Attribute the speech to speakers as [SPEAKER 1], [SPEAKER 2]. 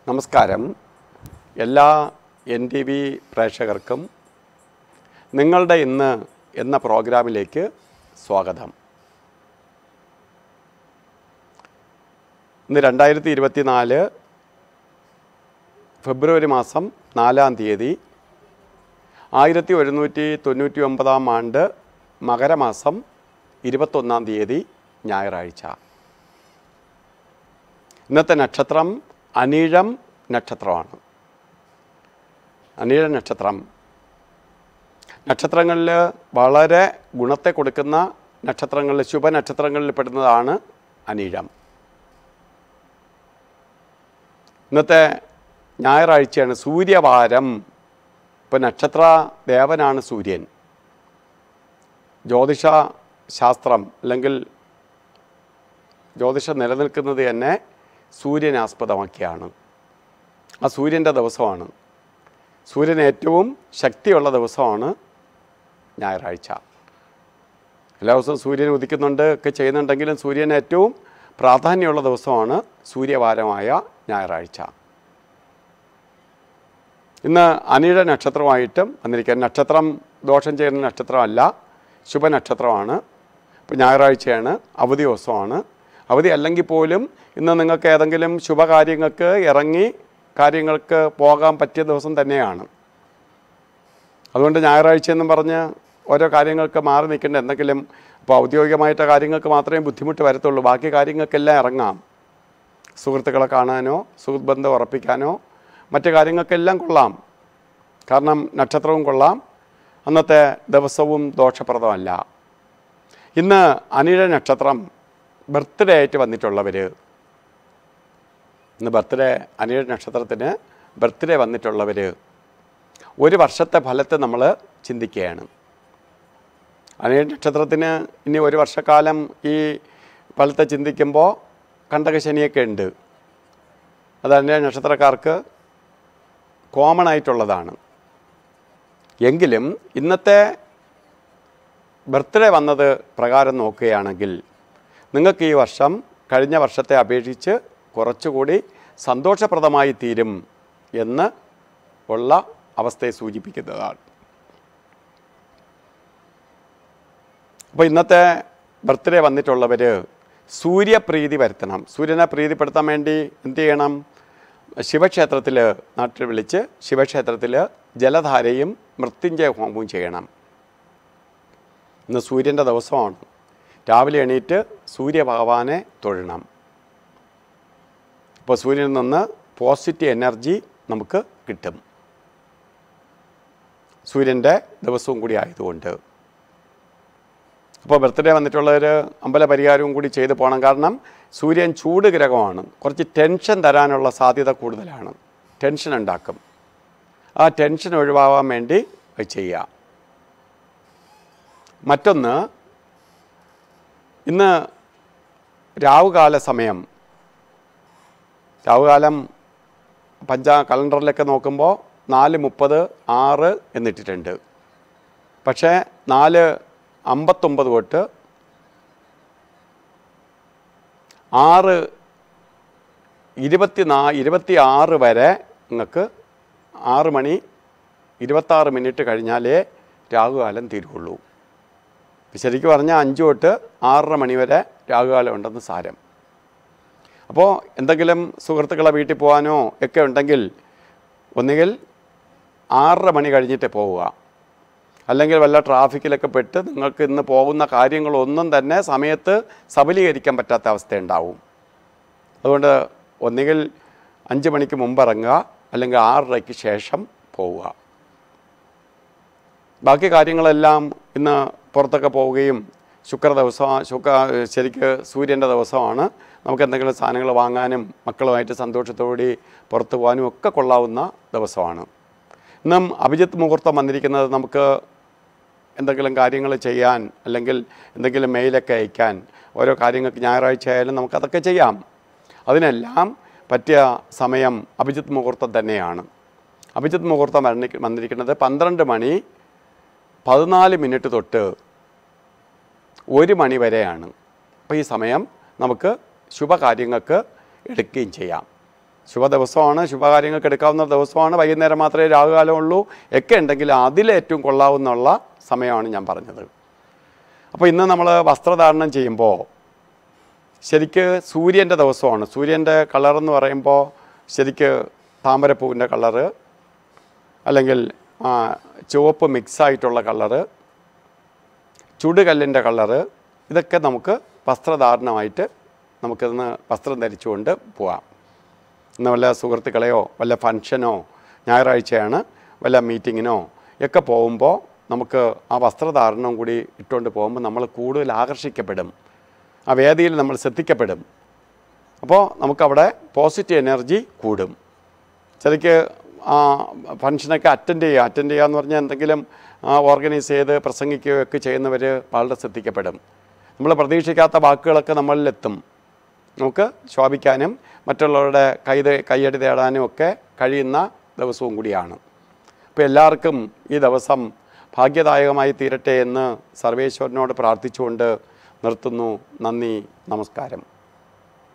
[SPEAKER 1] നമസ്കാരം. എല്ലാ NTV പ്രേക്ഷകർക്കും നിങ്ങളുടെ ഇന്ന് എന്ന പ്രോഗ്രാമിലേക്ക് സ്വാഗതം. ഇന്ന് 2024 ഫെബ്രുവരി മാസം 4-ാം തീയതി 1199 ആണ്ട് മകരമാസം 21-ാം തീയതി ഞായറാഴ്ച. ഇന്നത്തെ നക്ഷത്രം അനീഴം നക്ഷത്രമാണ്. അനീഴ നക്ഷത്രം നക്ഷത്രങ്ങളിൽ വളരെ ഗുണത്തെ കൊടുക്കുന്ന നക്ഷത്രങ്ങളിൽ ശുഭനക്ഷത്രങ്ങളിൽ പെടുന്നതാണ് അനീഴം. ഇന്നത്തെ ഞായറാഴ്ചയാണ്, സൂര്യവാരം. ഇപ്പോൾ നക്ഷത്ര ദേവനാണ് സൂര്യൻ. ജ്യോതിഷ ശാസ്ത്രം അല്ലെങ്കിൽ ജ്യോതിഷം നിലനിൽക്കുന്നത് തന്നെ സൂര്യനെ ആസ്പദമാക്കിയാണ്. ആ സൂര്യൻ്റെ ദിവസമാണ്. സൂര്യൻ ഏറ്റവും ശക്തിയുള്ള ദിവസമാണ് ഞായറാഴ്ച. എല്ലാ ദിവസവും സൂര്യൻ ഉദിക്കുന്നുണ്ട് ഒക്കെ ചെയ്യുന്നുണ്ടെങ്കിലും സൂര്യന് ഏറ്റവും പ്രാധാന്യമുള്ള ദിവസമാണ് സൂര്യവാരമായ ഞായറാഴ്ച. ഇന്ന് അനീഴ നക്ഷത്രമായിട്ടും വന്നിരിക്കുക. നക്ഷത്രം ദോഷം ചെയ്യുന്ന നക്ഷത്രമല്ല, ശുഭനക്ഷത്രമാണ്. ഇപ്പോൾ ഞായറാഴ്ചയാണ്, അവധി ദിവസമാണ്. അവധി അല്ലെങ്കിൽ പോലും ഇന്ന് നിങ്ങൾക്ക് ഏതെങ്കിലും ശുഭകാര്യങ്ങൾക്ക് ഇറങ്ങി കാര്യങ്ങൾക്ക് പോകാൻ പറ്റിയ ദിവസം തന്നെയാണ്. അതുകൊണ്ട് ഞായറാഴ്ച എന്നും പറഞ്ഞ് ഓരോ കാര്യങ്ങൾക്ക് മാറി നിൽക്കേണ്ട. എന്തെങ്കിലും ഇപ്പോൾ ഔദ്യോഗികമായിട്ട് കാര്യങ്ങൾക്ക് മാത്രമേ ബുദ്ധിമുട്ട് വരത്തുള്ളൂ. ബാക്കി കാര്യങ്ങൾക്കെല്ലാം ഇറങ്ങാം. സുഹൃത്തുക്കളെ കാണാനോ സുഹൃത്ത് ബന്ധം ഉറപ്പിക്കാനോ മറ്റു കാര്യങ്ങൾക്കെല്ലാം കൊള്ളാം. കാരണം നക്ഷത്രവും കൊള്ളാം, അന്നത്തെ ദിവസവും ദോഷപ്രദമല്ല. ഇന്ന് അനീഴ നക്ഷത്രം ബർത്ത്ഡേ ആയിട്ട് വന്നിട്ടുള്ളവർ, ഇന്ന് അനീഴ നക്ഷത്രത്തിന് ബർത്ത്ഡേ വന്നിട്ടുള്ളവർ ഒരു വർഷത്തെ ഫലത്തെ നമ്മൾ ചിന്തിക്കുകയാണ്. അനീഴ നക്ഷത്രത്തിന് ഇനി ഒരു വർഷക്കാലം ഈ ഫലത്തെ ചിന്തിക്കുമ്പോൾ കണ്ടകശനിയൊക്കെ ഉണ്ട്. അത് അനീഴ നക്ഷത്രക്കാർക്ക് കോമൺ ആയിട്ടുള്ളതാണ്. എങ്കിലും ഇന്നത്തെ ബർത്ത്ഡേ വന്നത് പ്രകാരം നോക്കുകയാണെങ്കിൽ നിങ്ങൾക്ക് ഈ വർഷം കഴിഞ്ഞ വർഷത്തെ അപേക്ഷിച്ച് കുറച്ചുകൂടി സന്തോഷപ്രദമായി തീരും എന്ന് ഉള്ള അവസ്ഥയെ സൂചിപ്പിക്കുന്നതാണ്. അപ്പോൾ ഇന്നത്തെ ബർത്ത്ഡേ വന്നിട്ടുള്ളവർ സൂര്യപ്രീതി വരുത്തണം. സൂര്യനെ പ്രീതിപ്പെടുത്താൻ വേണ്ടി എന്ത് ചെയ്യണം? ശിവക്ഷേത്രത്തിൽ നാട്ടിൽ വിളിച്ച് ശിവക്ഷേത്രത്തിൽ ജലധാരയും മൃത്യുഞ്ജയ ഹോമവും ചെയ്യണം. ഇന്ന് സൂര്യൻ്റെ ദിവസമാണ്. രാവിലെ എണീറ്റ് സൂര്യഭഗവാനെ തൊഴണം. അപ്പോൾ സൂര്യനിൽ നിന്ന് പോസിറ്റീവ് എനർജി നമുക്ക് കിട്ടും. സൂര്യൻ്റെ ദിവസവും കൂടി ആയതുകൊണ്ട് അപ്പോൾ ബർത്ത്ഡേ വന്നിട്ടുള്ളവർ അമ്പലപരിഹാരവും കൂടി ചെയ്തു പോകണം. കാരണം സൂര്യൻ ചൂട് ഗ്രഹമാണ്. കുറച്ച് ടെൻഷൻ തരാനുള്ള സാധ്യത കൂടുതലാണ്. ടെൻഷൻ ഉണ്ടാക്കും. ആ ടെൻഷൻ ഒഴിവാകാൻ വേണ്ടി അത് ചെയ്യുക. മറ്റൊന്ന്, ഇന്ന് രാവുകാല സമയം, രാവുകാലം കലണ്ടറിലൊക്കെ നോക്കുമ്പോൾ 4:30, 6 എന്നിട്ടിട്ടുണ്ട്. പക്ഷേ 4:59 തൊട്ട് 6:26 വരെ നിങ്ങൾക്ക് 6 മണി 26 മിനിറ്റ് കഴിഞ്ഞാലേ രാഹുകാലം തീരുള്ളൂ. ശരിക്കും പറഞ്ഞാൽ 5 തൊട്ട് 6:30 മണി വരെ രാഹുകാലം ഉണ്ടെന്ന് സാരം. അപ്പോൾ എന്തെങ്കിലും സുഹൃത്തുക്കളെ വീട്ടിൽ പോകാനോ ഒക്കെ ഉണ്ടെങ്കിൽ ഒന്നുകിൽ 6:30 മണി കഴിഞ്ഞിട്ട് പോവുക. അല്ലെങ്കിൽ വല്ല ട്രാഫിക്കിലൊക്കെ പെട്ട് നിങ്ങൾക്ക് ഇന്ന് പോകുന്ന കാര്യങ്ങളൊന്നും തന്നെ സമയത്ത് സബലീകരിക്കാൻ പറ്റാത്ത അവസ്ഥയുണ്ടാവും. അതുകൊണ്ട് ഒന്നുകിൽ 5 മണിക്ക് മുമ്പ് ഇറങ്ങുക, അല്ലെങ്കിൽ 6:30ക്ക് ശേഷം പോവുക. ബാക്കി കാര്യങ്ങളെല്ലാം ഇന്ന് പുറത്തൊക്കെ പോവുകയും ശരിക്ക് സൂര്യൻ്റെ ദിവസമാണ്. നമുക്ക് എന്തെങ്കിലും സാധനങ്ങൾ വാങ്ങാനും മക്കളുമായിട്ട് സന്തോഷത്തോടെ പുറത്തു പോകാനും ഒക്കെ കൊള്ളാവുന്ന ദിവസമാണ്. ഇന്നും അഭിജിത്ത് മുഹൂർത്തം വന്നിരിക്കുന്നത് നമുക്ക് എന്തെങ്കിലും കാര്യങ്ങൾ ചെയ്യാൻ അല്ലെങ്കിൽ എന്തെങ്കിലും മെയിലൊക്കെ അയക്കാൻ, ഓരോ കാര്യങ്ങൾക്ക് ഞായറാഴ്ച ആയാലും നമുക്കതൊക്കെ ചെയ്യാം. അതിനെല്ലാം പറ്റിയ സമയം അഭിജിത്ത് മുഹൂർത്തം തന്നെയാണ്. അഭിജിത്ത് മുഹൂർത്തം വന്നിരിക്കുന്നത് 12 മണി 14 മിനിറ്റ് തൊട്ട് 1 മണി വരെയാണ്. അപ്പോൾ ഈ സമയം നമുക്ക് ശുഭകാര്യങ്ങൾക്ക് എടുക്കുകയും ചെയ്യാം. ശുഭദിവസമാണ്, ശുഭകാര്യങ്ങൾക്ക് എടുക്കാവുന്ന ദിവസമാണ്. വൈകുന്നേരം മാത്രമേ രാഹുകാലമുള്ളൂ ഒക്കെ ഉണ്ടെങ്കിൽ അതിലേറ്റവും കൊള്ളാവുന്നുള്ള സമയമാണ് ഞാൻ പറഞ്ഞത്. അപ്പോൾ ഇന്ന് നമ്മൾ വസ്ത്രധാരണം ചെയ്യുമ്പോൾ ശരിക്ക് സൂര്യൻ്റെ ദിവസമാണ്. സൂര്യൻ്റെ കളറെന്ന് പറയുമ്പോൾ ശരിക്ക് താമരപ്പൂവിൻ്റെ കളറ്, അല്ലെങ്കിൽ ചുവപ്പ് മിക്സായിട്ടുള്ള കളറ്, ചുടുകല്ലിൻ്റെ കളറ്, ഇതൊക്കെ നമുക്ക് വസ്ത്രധാരണമായിട്ട് നമുക്കിന്ന് വസ്ത്രം ധരിച്ചുകൊണ്ട് പോവാം. ഇന്ന് വല്ല സുഹൃത്തുക്കളെയോ വല്ല ഫങ്ഷനോ ഞായറാഴ്ചയാണ് വല്ല മീറ്റിങ്ങിനോ ഒക്കെ പോകുമ്പോൾ നമുക്ക് ആ വസ്ത്രധാരണം കൂടി ഇട്ടുകൊണ്ട് പോകുമ്പോൾ നമ്മൾ കൂടുതൽ ആകർഷിക്കപ്പെടും, ആ വേദിയിൽ നമ്മൾ ശ്രദ്ധിക്കപ്പെടും. അപ്പോൾ നമുക്കവിടെ പോസിറ്റീവ് എനർജി കൂടും. ശരിക്ക് ആ ഫങ്ഷനൊക്കെ അറ്റൻഡ് ചെയ്യുക എന്ന് പറഞ്ഞാൽ എന്തെങ്കിലും ഓർഗനൈസ് ചെയ്ത് പ്രസംഗിക്കുകയോ ഒക്കെ ചെയ്യുന്നവർ വളരെ ശ്രദ്ധിക്കപ്പെടും. നമ്മൾ പ്രതീക്ഷിക്കാത്ത വാക്കുകളൊക്കെ നമ്മളിലെത്തും. നമുക്ക് ശോഭിക്കാനും മറ്റുള്ളവരുടെ കയ്യടി തേടാനും ഒക്കെ കഴിയുന്ന ദിവസവും കൂടിയാണ്. അപ്പോൾ എല്ലാവർക്കും ഈ ദിവസം ഭാഗ്യദായകമായി തീരട്ടെ എന്ന് സർവേശ്വരനോട് പ്രാർത്ഥിച്ചുകൊണ്ട് നിർത്തുന്നു. നന്ദി, നമസ്കാരം.